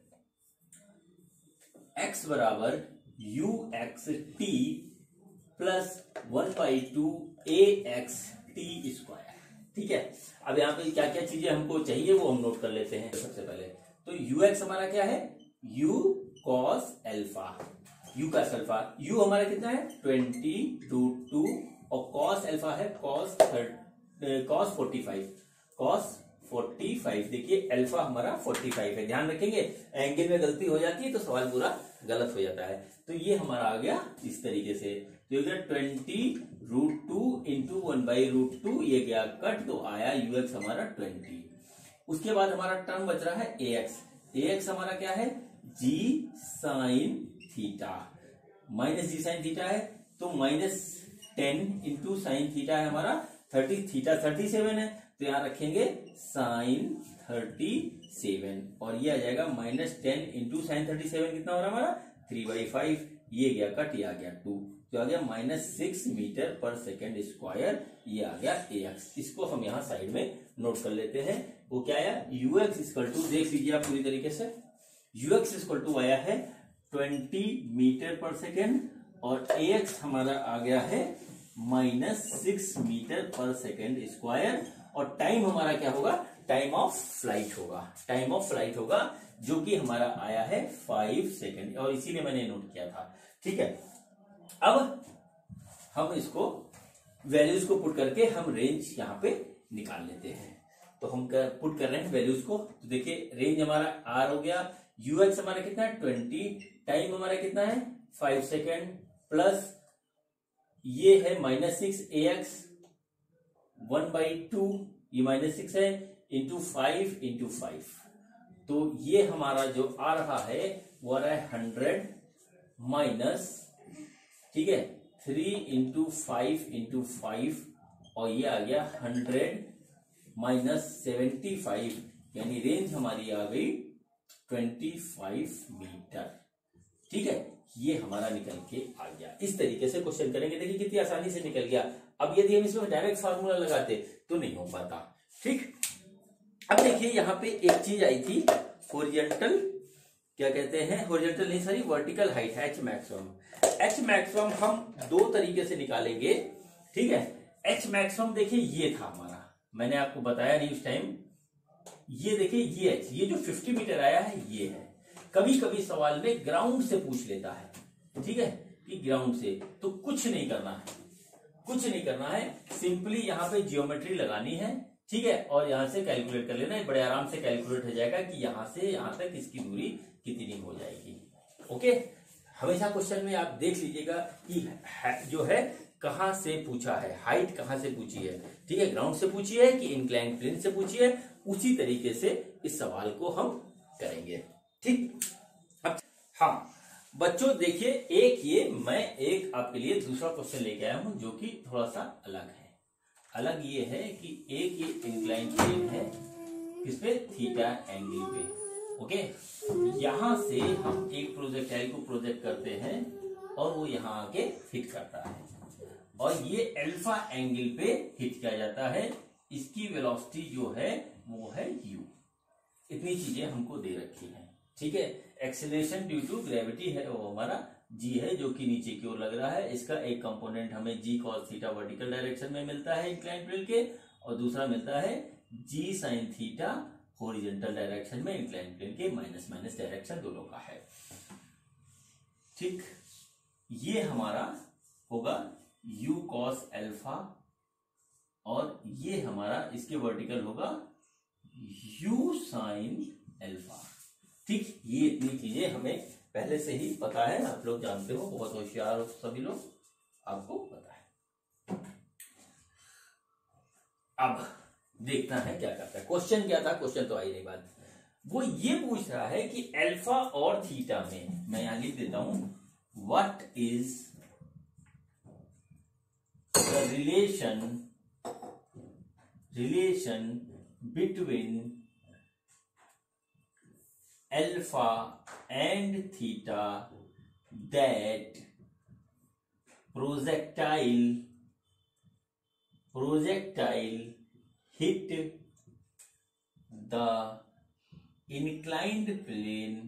A: x बराबर u x t plus 1/2 a x t square. ठीक है, अब यहाँ पे क्या क्या चीजें हमको चाहिए वो हम नोट कर लेते हैं। सबसे पहले तो यू एक्स हमारा क्या है, u cos alpha, u cos alpha, u हमारा कितना है 20√2 और कॉस एल्फा है कॉस 45, कॉस 45। देखिए एल्फा हमारा 45 है, ध्यान रखेंगे एंगल में गलती हो जाती है तो सवाल पूरा गलत हो जाता है। तो ये हमारा आ गया इस तरीके से, तो 20√2 इंटू 1/√2, ये गया कट तो आया यू एक्स हमारा 20। उसके बाद हमारा टर्म बच रहा है ए एक्स, ए एक्स हमारा क्या है g sine theta, minus g sine theta है तो -10 इंटू साइन थीटा है हमारा 30, थीटा 37 है तो यहां रखेंगे साइन 37 और ये आ जाएगा -10 इंटू साइन 37 कितना हो रहा है हमारा 3/5, ये गया कट, ये आ गया 2 तो आ गया -6 मीटर पर सेकेंड स्क्वायर, ये आ गया AX। इसको हम यहाँ साइड में नोट कर लेते हैं। वो क्या आया UX इक्वल टू, देख लीजिए आप पूरी तरीके से, UX इक्वल टू आया है 20 मीटर पर सेकेंड और AX हमारा आ गया है -6 मीटर पर सेकेंड स्क्वायर, और टाइम हमारा क्या होगा, टाइम ऑफ फ्लाइट होगा, टाइम ऑफ फ्लाइट होगा जो कि हमारा आया है 5 सेकेंड, और इसीलिए मैंने नोट किया था। ठीक है, अब हम इसको वैल्यूज को पुट करके हम रेंज यहां पे निकाल लेते हैं। तो हम पुट कर रहे हैं वैल्यूज को, तो देखिए रेंज हमारा आर हो गया, यूएक्स हमारा कितना है 20, टाइम हमारा कितना है 5 सेकेंड, प्लस ये है -6 AX 1/2, ये -6 है इंटू 5 इंटू 5, तो ये हमारा जो आ रहा है वो आ रहा है 100 माइनस, ठीक है 3 इंटू 5 इंटू 5, और ये आ गया 100 माइनस 75, यानी रेंज हमारी आ गई 25 मीटर। ठीक है, ये हमारा निकल के आ गया। इस तरीके से क्वेश्चन करेंगे, देखिए कितनी आसानी से निकल गया। अब यदि हम इसमें डायरेक्ट फार्मूला लगाते तो नहीं हो पाता। ठीक, अब देखिए यहाँ पे एक चीज आई थी, हॉरिजॉन्टल, क्या कहते हैं हॉरिजॉन्टल नहीं sorry vertical height, h maximum. H maximum हम दो तरीके से निकालेंगे। ठीक है, एच मैक्सिमम देखिए ये था हमारा, मैंने आपको बताया नहीं उस टाइम, ये देखिए ये एच, ये जो 50 मीटर आया है ये है। कभी कभी सवाल में ग्राउंड से पूछ लेता है, ठीक है कि ग्राउंड से, तो कुछ नहीं करना है, कुछ नहीं करना है, सिंपली यहाँ पे जियोमेट्री लगानी है। ठीक है, और यहां से कैलकुलेट कर लेना है, बड़े आराम से कैलकुलेट हो जाएगा कि यहां से यहां तक इसकी दूरी कितनी हो जाएगी। ओके, हमेशा क्वेश्चन में आप देख लीजिएगा कि जो है कहां से पूछा है, हाइट कहां से पूछी है। ठीक है, ग्राउंड से पूछी है कि इंक्लाइन प्लेन से पूछी है, उसी तरीके से इस सवाल को हम करेंगे। ठीक, अब हाँ बच्चों देखिए, एक ये मैं एक आपके लिए दूसरा क्वेश्चन लेके आया हूं जो कि थोड़ा सा अलग है। अलग ये है कि एक ये इंक्लाइन प्लेन है, किस पे, थीटा एंगल पे। ओके, यहां से हम एक प्रोजेक्टाइल को प्रोजेक्ट करते हैं और वो यहां आके हिट करता है, और ये अल्फा एंगल पे हिट किया जाता है। इसकी वेलोसिटी जो है वो है u। इतनी चीजें हमको दे रखी हैं। ठीक है, एक्सेलरेशन ड्यू टू ग्रेविटी है वो हमारा g है, जो कि नीचे की ओर लग रहा है। इसका एक कंपोनेंट हमें g cos theta vertical direction में मिलता है इंक्लाइन प्लेन के, और दूसरा मिलता है g sin theta horizontal direction में इंक्लाइन प्लेन के, माइनस माइनस डायरेक्शन दोनों का है। ठीक, ये हमारा होगा u cos अल्फा, और ये हमारा इसके वर्टिकल होगा u sin अल्फा। ठीक, ये इतनी चीजें हमें पहले से ही पता है, आप लोग जानते हो, बहुत होशियार हो सभी लोग, आपको पता है। अब देखना है क्या करता है। क्वेश्चन क्या था, क्वेश्चन तो आई नहीं बात, वो ये पूछ रहा है कि अल्फा और थीटा में, मैं यहां लिख देता हूं, what is the relation between alpha and theta that projectile hit the inclined plane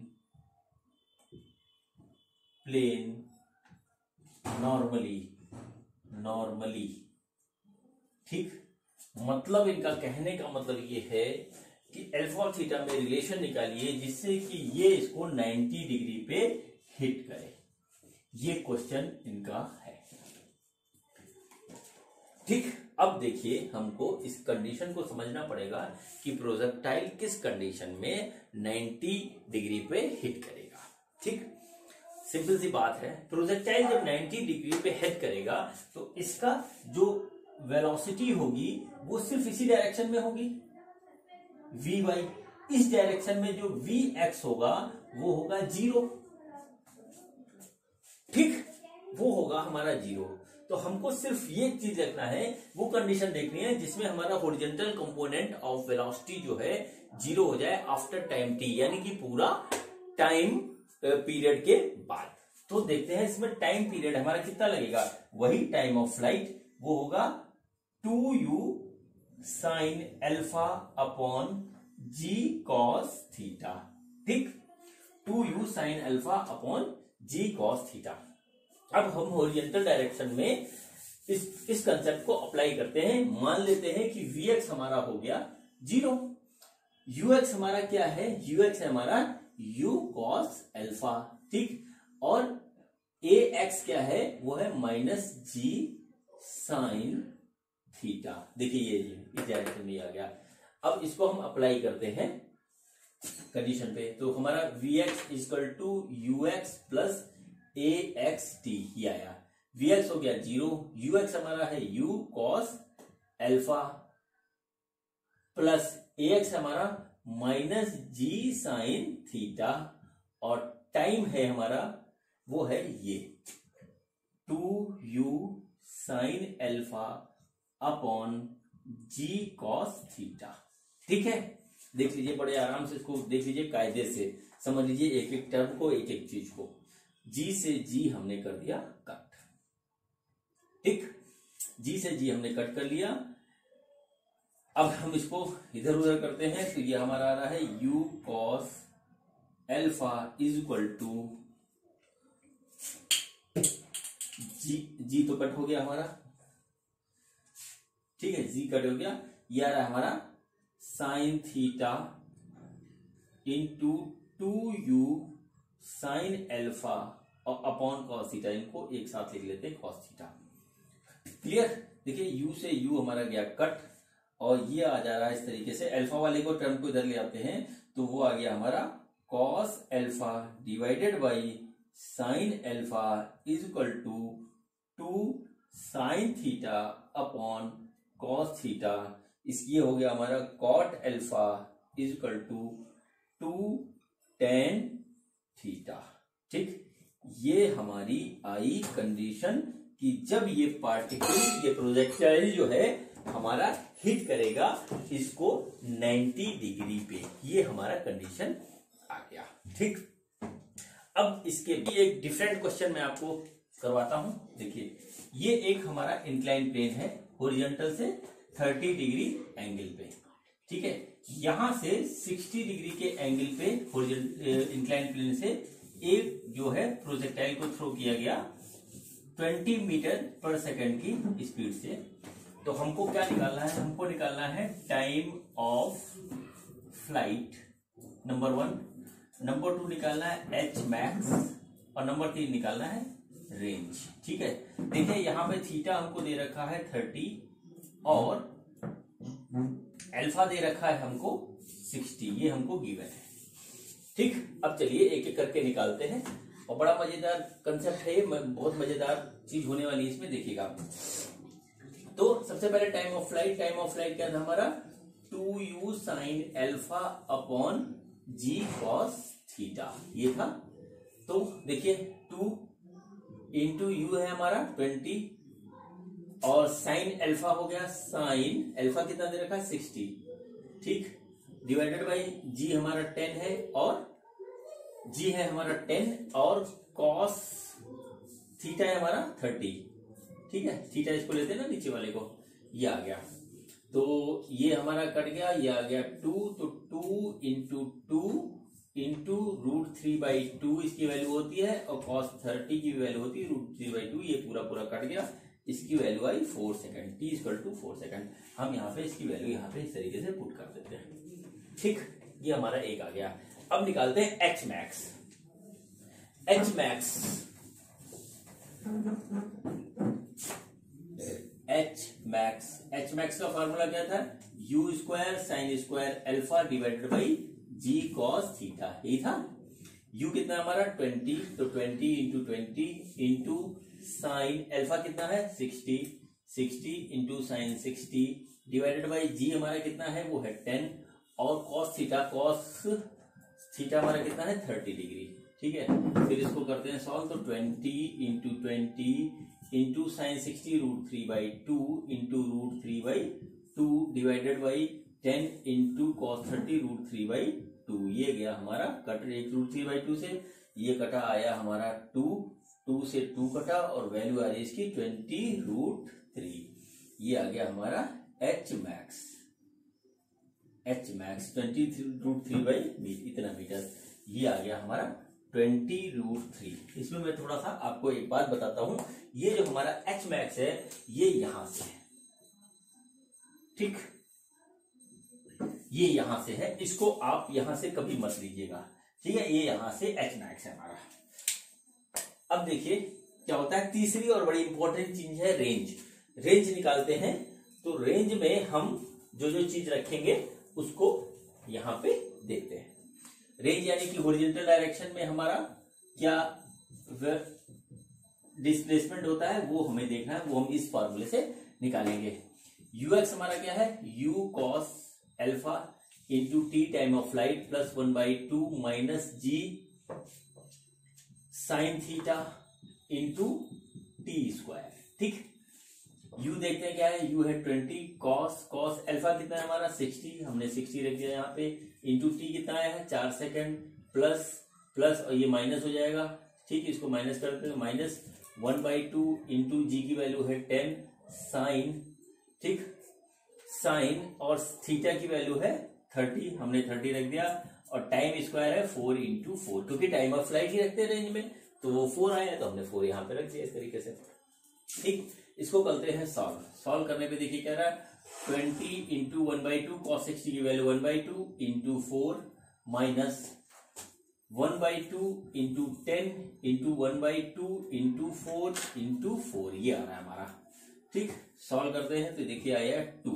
A: normally। ठीक, मतलब इनका कहने का मतलब ये है कि अल्फा और थीटा में रिलेशन निकालिए जिससे कि ये इसको 90 डिग्री पे हिट करे। ये क्वेश्चन इनका है। ठीक, अब देखिए हमको इस कंडीशन को समझना पड़ेगा कि प्रोजेक्टाइल किस कंडीशन में 90 डिग्री पे हिट करेगा। ठीक, सिंपल सी बात है, प्रोजेक्टाइल जब 90 डिग्री पे हिट करेगा तो इसका जो वेलोसिटी होगी वो सिर्फ इसी डायरेक्शन में होगी, वी वाई। इस डायरेक्शन में जो वी एक्स होगा वो होगा 0। ठीक, वो होगा हमारा 0। तो हमको सिर्फ ये चीज देखना है, वो कंडीशन देखनी है जिसमें हमारा हॉरिजॉन्टल कंपोनेंट ऑफ वेलोसिटी जो है 0 हो जाए आफ्टर टाइम टी, यानी कि पूरा टाइम पीरियड के बाद। तो देखते हैं इसमें टाइम पीरियड हमारा कितना लगेगा। वही टाइम ऑफ फ्लाइट, वो होगा 2u sin alpha upon g cos theta. ठीक, 2u sin alpha upon g cos theta. अब हम हॉरिजॉन्टल डायरेक्शन में इस कंसेप्ट को अप्लाई करते हैं। मान लेते हैं कि vx हमारा हो गया 0, ux हमारा क्या है, ux है हमारा u cos अल्फा। ठीक, और ax क्या है, वो है -g sin थीटा। देखिए ये इस डायरेक्शन में आ गया। अब इसको हम अप्लाई करते हैं कंडीशन पे, तो हमारा vx equal to ux plus axt ही आया। vx हो गया 0, ux हमारा है u cos alpha plus ax हमारा -g sin थीटा, और टाइम है हमारा वो है ये 2u sin alpha upon g cos theta. ठीक है, देख लीजिए बड़े आराम से, इसको देख लीजिए कायदे से समझ लीजिए, एक एक टर्म को, एक एक चीज को। g से g हमने कर दिया कट। ठीक, g से g हमने कट कर लिया। अब हम इसको इधर उधर करते हैं, तो ये हमारा आ रहा है u cos alpha is equal to g तो कट हो गया हमारा। ठीक है, जी कट हो गया। ये आ रहा है हमारा sine theta into 2u sine alpha और अपॉन कॉस थीटा। इनको एक साथ लिख लेते हैं, कॉस थीटा। क्लियर, देखिए u से u हमारा गया कट, और ये आ जा रहा है इस तरीके से। अल्फा वाले को टर्म को इधर ले आते हैं, तो वो आ गया हमारा cos alpha divided by sine alpha is equal to 2 sine theta upon cos theta. इसकी हो गया हमारा cot alpha is equal to 2 tan theta. ठीक, ये हमारी आई कंडीशन कि जब ये पार्टिकल, ये प्रोजेक्टाइल जो है हमारा हिट करेगा इसको 90 डिग्री पे। ये हमारा कंडीशन आ गया। ठीक, अब इसके भी एक डिफरेंट क्वेश्चन मैं आपको करवाता हूं। देखिए, ये एक हमारा इंक्लाइन प्लेन है, हॉरिजॉन्टल से 30 डिग्री एंगल पे। ठीक है, यहां से 60 डिग्री के एंगल पे इंक्लाइन प्लेन से एक जो है प्रोजेक्टाइल को थ्रो किया गया 20 मीटर पर सेकंड की स्पीड से। तो हमको क्या निकालना है, हमको निकालना है time of flight number 1, number 2 निकालना है एच मैक्स, और नंबर 3 निकालना है रेंज। ठीक है, देखिए यहाँ पे थीटा हमको दे रखा है 30 और अल्फा दे रखा है हमको 60, ये हमको गिवन है। ठीक, अब चलिए एक एक करके निकालते हैं, और बड़ा मजेदार कंसेप्ट है ये, बहुत मजेदार चीज होने वाली है इसमें, देखिएगा। तो सबसे पहले time of flight, time of flight क्या था हमारा 2u sine alpha upon g cos theta, ये था। तो देखिए 2 इंटू यू है हमारा 20, और साइन अल्फा हो गया, साइन अल्फा कितना दे रखा है 60। ठीक, डिवाइडेड बाई जी हमारा 10 है, और जी है हमारा 10 और कॉस थीटा है हमारा 30। ठीक है, थीटा इसको लेते हैं ना नीचे वाले को, ये आ गया, तो ये हमारा कट गया, ये आ गया 2, तो 2 इंटू 2 इंटू √3/2 इसकी वैल्यू होती है, और cos 30 की वैल्यू होती है √3/2, ये पूरा पूरा कट गया, इसकी वैल्यू आई 4 सेकंड, t = 4 सेकंड। हम यहाँ पे इसकी वैल्यू यहाँ पे इस तरीके से पुट कर देते हैं। ठीक, ये हमारा एक आ गया। अब निकालते हैं h max। h max का फॉर्मूला क्या था? u² sin² α divided by g cos theta, यही था। u कितना हमारा 20, तो 20 इंटू 20 इंटू साइन अल्फा कितना है 60 into sine 60 divided by g हमारा कितना है, वो है 10, और cos थीटा हमारा कितना है 30 डिग्री। ठीक है, फिर इसको करते हैं सॉल्व, तो 20 into 20 into sine 60 √3/2 into √3/2 divided by 10 into cos 30 √3/2, ये गया हमारा कट, एक √3/2 से ये कटा आया हमारा 2 से 2 कटा, और वैल्यू आ रही है इसकी 20√3, ये आ गया हमारा h max 20√3/, इतना मीटर, ये आ गया हमारा 20√3। इसमें मैं थोड़ा सा आपको एक बात बताता हूं, ये जो हमारा h max है ये यहां से है, ठीक, ये यहां से है, इसको आप यहां से कभी मत लीजिएगा। ठीक है, ये यहां से h max है हमारा। अब देखिए क्या होता है, तीसरी और बड़ी इंपॉर्टेंट चीज है रेंज। रेंज निकालते हैं, तो रेंज में हम जो जो चीज रखेंगे उसको यहां पे देखते हैं। रेंज यानी कि हॉरिजॉन्टल डायरेक्शन में हमारा क्या डिस्प्लेसमेंट होता है वो हमें देखना है, वो हम इस फॉर्मूले से निकालेंगे। ux हमारा क्या है, u cos alpha into t time of flight plus 1/2 minus g sine theta into t²। ठीक, u देखते हैं क्या है, u है 20, cos अल्फा कितना है हमारा 60, हमने 60 रख दिया यहाँ पे, इंटू t कितना आया है 4 सेकंड, प्लस और ये माइनस हो जाएगा। ठीक, इसको माइनस करते हैं, माइनस 1/2 इंटू जी की वैल्यू है 10 साइन, ठीक, साइन और थीटा की वैल्यू है 30, हमने 30 रख दिया, और टाइम स्क्वायर है 4 इंटू 4, क्योंकि टाइम ऑफ फ्लाइट ही रखते हैं रेंज में, तो वो 4 आया तो हमने 4 यहाँ पे रख दिया इस तरीके से। ठीक, इसको करते हैं सॉल्व करने पे देखिए क्या रहा है, 20 इंटू 1/2 cos 60 की value 1/2 into 4 minus 1/2 into 10 into 1/2 into 4 into 4, ये आ रहा है हमारा। ठीक, सॉल्व करते हैं तो देखिए आया 2,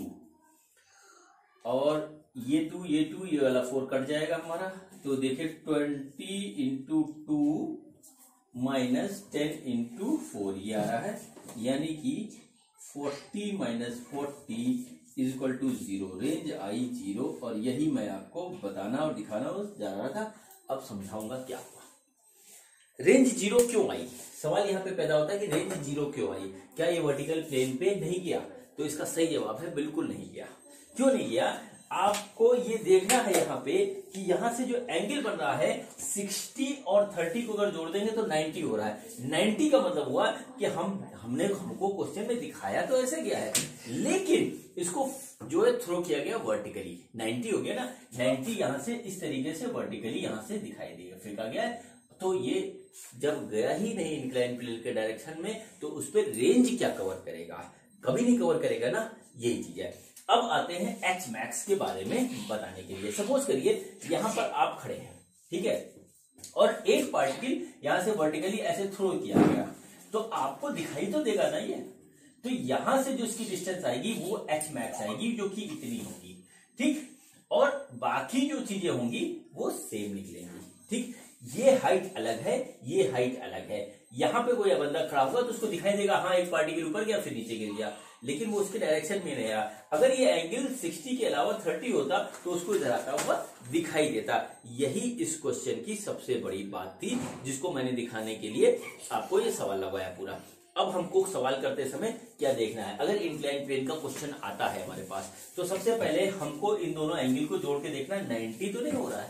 A: और ये 2 ये वाला 4 कट जाएगा हमारा, तो देखिए 20 इंटू 2 माइनस 10 इंटू 4, ये आ रहा है, यानी कि 40 माइनस 40 इक्वल टू 0, रेंज आई 0, और यही मैं आपको बताना और दिखाना जा रहा था। अब समझाऊंगा क्या हुआ, रेंज 0 क्यों आई। सवाल यहाँ पे पैदा होता है कि रेंज 0 क्यों आई, क्या ये वर्टिकल प्लेन पे नहीं गया, तो इसका सही जवाब है बिल्कुल नहीं गया। क्यों नहीं गया, आपको ये देखना है यहाँ पे कि यहाँ से जो एंगल बन रहा है 60 और 30 को अगर जोड़ देंगे तो 90 हो रहा है। 90 का मतलब हुआ कि हमको क्वेश्चन में दिखाया तो ऐसे गया है, लेकिन इसको जो है थ्रो किया गया वर्टिकली, 90 हो गया ना, 90 यहाँ से इस तरीके से वर्टिकली यहाँ से दिखाई देगा, फेंका गया है, तो ये जब गया ही नहीं इंक्लाइन प्लेन के डायरेक्शन में, तो उस पर रेंज क्या कवर करेगा, कभी नहीं कवर करेगा ना, यही चीज है। अब आते हैं h max के बारे में बताने के लिए। सपोज करिए यहां पर आप खड़े हैं, ठीक है, और एक पार्टिकल यहां से वर्टिकली ऐसे थ्रो किया गया, तो आपको दिखाई तो देगा ना ये, तो यहां से जो इसकी डिस्टेंस आएगी वो h max आएगी, जो कि इतनी होगी। ठीक, और बाकी जो चीजें होंगी वो सेम निकलेंगी। ठीक, ये हाइट अलग है, ये हाइट अलग है। यहां पे कोई बंदा खड़ा होगा तो उसको दिखाई देगा हाँ एक पार्टिकल ऊपर गया फिर नीचे गिर गया, लेकिन वो उसके डायरेक्शन में नहीं आया। अगर ये एंगल 60 के अलावा 30 होता तो उसको इधर आता हुआ दिखाई देता। यही इस क्वेश्चन की सबसे बड़ी बात थी, जिसको मैंने दिखाने के लिए आपको ये सवाल लगाया पूरा। अब हमको सवाल करते समय क्या देखना है, अगर इंक्लाइन प्लेन का क्वेश्चन आता है हमारे पास, तो सबसे पहले हमको इन दोनों एंगल को जोड़ के देखना है 90 तो नहीं हो रहा है।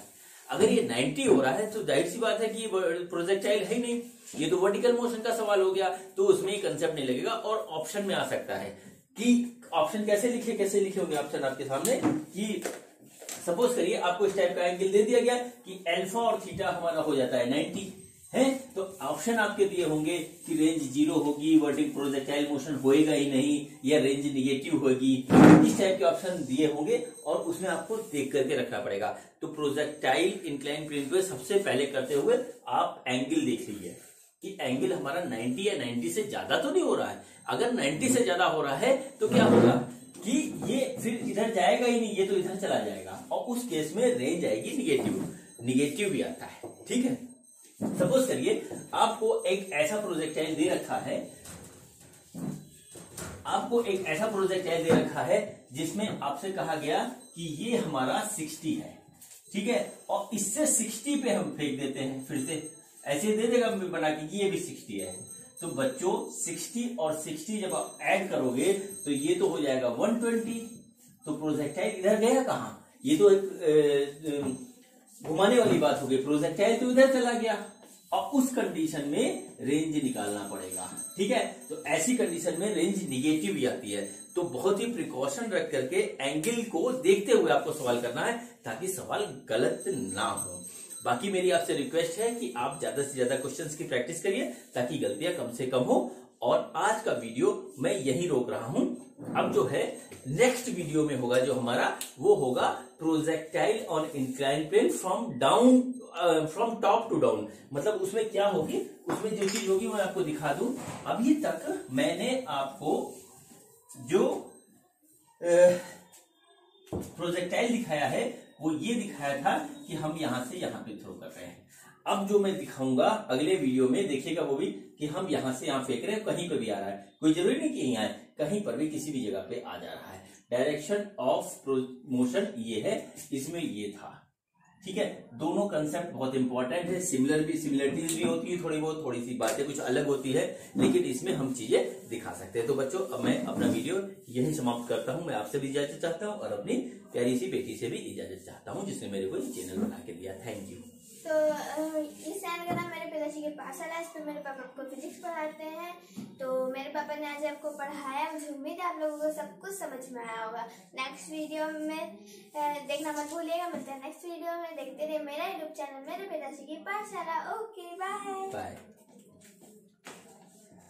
A: अगर ये 90 हो रहा है तो जाहिर सी बात है कि ये प्रोजेक्टाइल है ही नहीं, ये तो वर्टिकल मोशन का सवाल हो गया, तो उसमें कंसेप्ट नहीं लगेगा। और ऑप्शन में आ सकता है कि ऑप्शन कैसे लिखे होंगे ऑप्शन आपके सामने कि सपोज करिए आपको इस टाइप का एंगल दे दिया गया कि अल्फा और थीटा हमारा हो जाता है 90 है, तो ऑप्शन आपके दिए होंगे कि रेंज 0 होगी, वर्टिकल प्रोजेक्टाइल मोशन होएगा ही नहीं, या रेंज निगेटिव होगी, इस टाइप के ऑप्शन दिए होंगे और उसमें आपको देख करके रखना पड़ेगा। तो प्रोजेक्टाइल इंक्लाइन प्लेन पे सबसे पहले करते हुए आप एंगल देख लीजिए कि एंगल हमारा 90 या 90 से ज्यादा तो नहीं हो रहा है। अगर 90 से ज्यादा हो रहा है तो क्या होगा कि ये फिर इधर जाएगा ही नहीं, ये तो इधर चला जाएगा और उस केस में रेंज आएगी निगेटिव भी आता है। ठीक है, सपोज करिए आपको एक ऐसा प्रोजेक्टाइल दे रखा है, जिसमें आपसे कहा गया कि ये हमारा 60 है, ठीक है, और इससे 60 पे हम फेंक देते हैं, फिर से ऐसे दे देगा बना के ये भी 60 है। तो बच्चों 60 और 60 जब आप ऐड करोगे तो ये तो हो जाएगा 120। तो प्रोजेक्टाइल इधर गया कहां, ये तो एक घुमाने वाली बात हो गई, प्रोजेक्टाइल तो इधर चला गया और उस कंडीशन में रेंज निकालना पड़ेगा। ठीक है, तो ऐसी कंडीशन में रेंज निगेटिव ही आती है। तो बहुत ही प्रिकॉशन रख करके एंगल को देखते हुए आपको सवाल करना है ताकि सवाल गलत ना हो। बाकी मेरी आपसे रिक्वेस्ट है कि आप ज्यादा से ज्यादा क्वेश्चंस की प्रैक्टिस करिए ताकि गलतियां कम से कम हो। और आज का वीडियो मैं यही रोक रहा हूं, अब जो है नेक्स्ट वीडियो में होगा जो हमारा, वो होगा projectile on incline plane from top to down. मतलब उसमें क्या होगी, उसमें जो चीज होगी मैं आपको दिखा दूं। अभी तक मैंने आपको जो प्रोजेक्टाइल दिखाया है वो ये दिखाया था कि हम यहां से यहां पे थ्रो कर रहे हैं। अब जो मैं दिखाऊंगा अगले वीडियो में, देखिएगा वो भी, कि हम यहां से यहां फेंक रहे हैं, कहीं पर भी आ रहा है, कोई जरूरी नहीं कि यहीं आए, कहीं पर भी किसी भी जगह पे आ जा रहा है। डायरेक्शन ऑफ मोशन ये है, इसमें ये था। ठीक है, दोनों कंसेप्ट बहुत इंपॉर्टेंट है, सिमिलरिटीज भी होती है थोड़ी बहुत, थोड़ी सी बातें कुछ अलग होती है, लेकिन इसमें हम चीजें दिखा सकते हैं। तो बच्चों अब मैं अपना वीडियो यही समाप्त करता हूं। मैं आपसे भी इजाजत चाहता हूं और अपनी प्यारी सी बेटी से भी इजाजत चाहता हूं जिसने मेरे को चैनल बना के दिया। Thank you.
B: तो इस चैनल का नाम मेरे पिताजी के पाठशाला है, इस पर मेरे पापा को फिजिक्स पढ़ाते हैं। तो मेरे पापा ने आज आपको पढ़ाया, मुझे उम्मीद है आप लोगों को सब कुछ समझ में आया होगा। नेक्स्ट वीडियो में देखना मत भूलिएगा, मिलते हैं नेक्स्ट वीडियो में। देखते रहिए मेरा यूट्यूब चैनल मेरे पिताजी की पाठशाला। Okay, bye.